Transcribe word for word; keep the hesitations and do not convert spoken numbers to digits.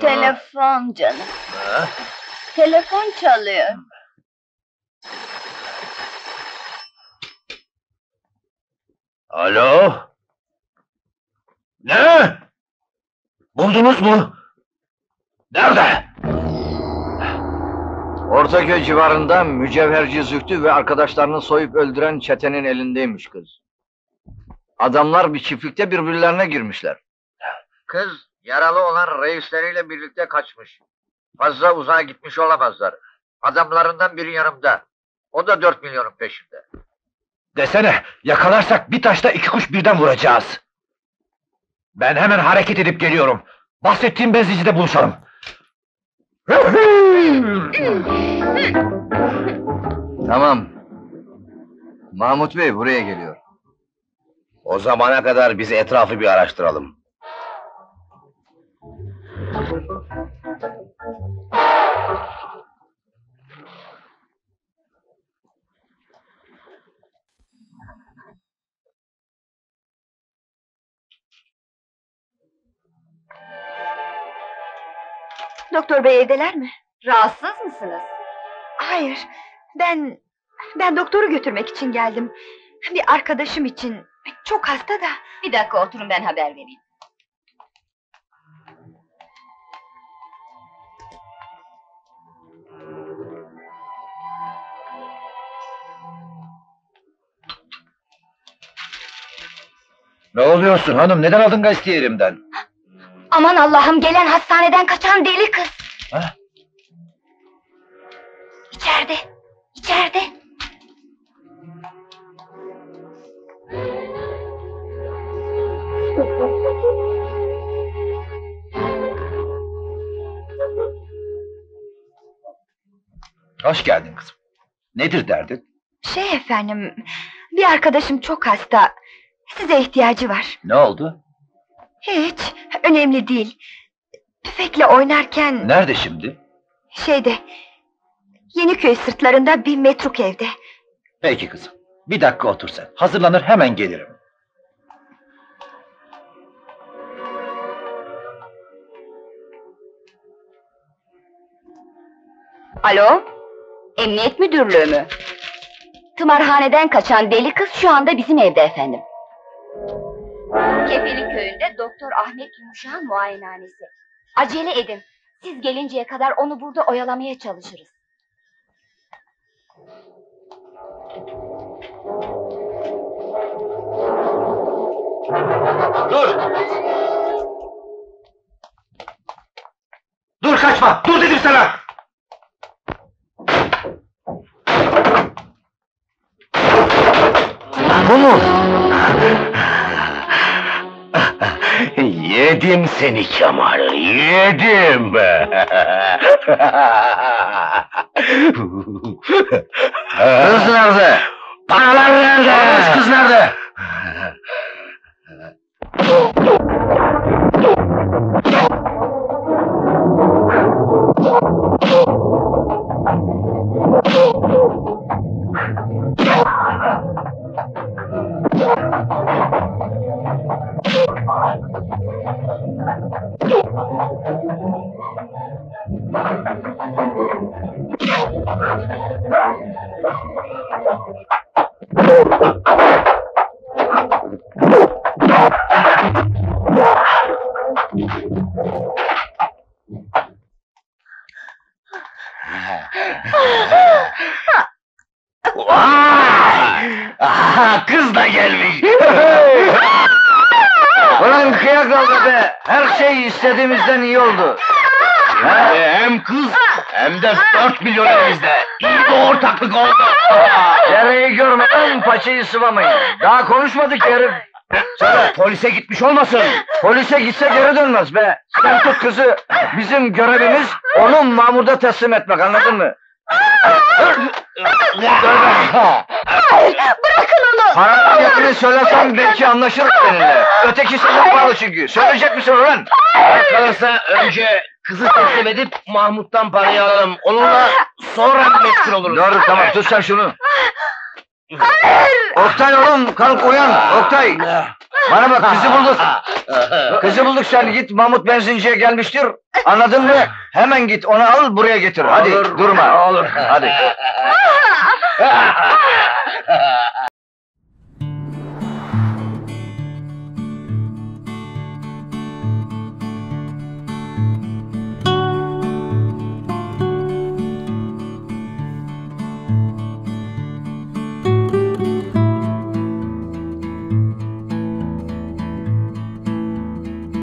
Telefon canım. Ha? Telefon çalıyor. Alo? Ne? Buldunuz mu? Nerede? Ortaköy civarında mücevherci Zühtü ve arkadaşlarını soyup öldüren çetenin elindeymiş kız. Adamlar bir çiftlikte birbirlerine girmişler. Kız yaralı olan reisleriyle birlikte kaçmış. Fazla uzağa gitmiş olamazlar. Adamlarından biri yanımda. O da dört milyonun peşinde. Desene, yakalarsak bir taşla iki kuş birden vuracağız. Ben hemen hareket edip geliyorum. Bahsettiğim benzincide buluşalım. Tamam. Mahmut Bey buraya geliyor. O zamana kadar biz etrafı bir araştıralım. Doktor bey evdeler mi? Rahatsız mısınız? Hayır, ben... Ben doktoru götürmek için geldim. Bir arkadaşım için. Çok hasta da. Bir dakika oturun, ben haber vereyim. Ne oluyorsun hanım? Neden aldın gazeteyi elimden? Aman Allah'ım, gelen hastaneden kaçan deli kız. Ha? İçeride, içeride. Hoş geldin kızım. Nedir derdin? Şey efendim, bir arkadaşım çok hasta. Size ihtiyacı var. Ne oldu? Hiç, önemli değil. Tüfekle oynarken... Nerede şimdi? Şeyde... Yeniköy sırtlarında bir metruk evde. Peki kızım. Bir dakika otur sen. Hazırlanır hemen gelirim. Alo? Emniyet müdürlüğü mü? Tımarhaneden kaçan deli kız şu anda bizim evde efendim. Kefeli köyünde Doktor Ahmet Yumuşak'ın muayenehanesi. Acele edin. Siz gelinceye kadar onu burada oyalamaya çalışırız. Dur! Dur kaçma! Dur dedim sana! Bu mu? Yedim seni Kemal, yedim! Kız nerede? Paralar nerede? Kız nerede? Vay! Aha, kız da gelmiş! Ulan kıyak oldu be! Her şey istediğimizden iyi oldu. Ha? Hem kız hem de dört milyon elimizde. İyi bir ortaklık oldu. Dereyi görmeden paçayı sıvamayın. Daha konuşmadık herif. Söyle, polise gitmiş olmasın? Polise gitse geri dönmez be. Sen tut kızı. Bizim görevimiz onu mamurda teslim etmek, anladın mı? Hayır, bırakın onu! Paranın fiyatını söylesem belki anlaşırız seninle. Öteki sana bağlı çünkü. Söyleyecek misin ulan? Kalırsa önce kızı teslim edip Mahmut'tan parayı alalım. Onunla sonra meşgul oluruz. Doğru, tamam, tut sen şunu. Hayır! Oktay oğlum, kalk uyan, Oktay! Bana bak, kızı bulduk. Kızı bulduk, sen git Mahmut benzinciye gelmiştir. Anladın mı? Hemen git, onu al buraya getir. Hadi Olur, durma. olur. Hadi.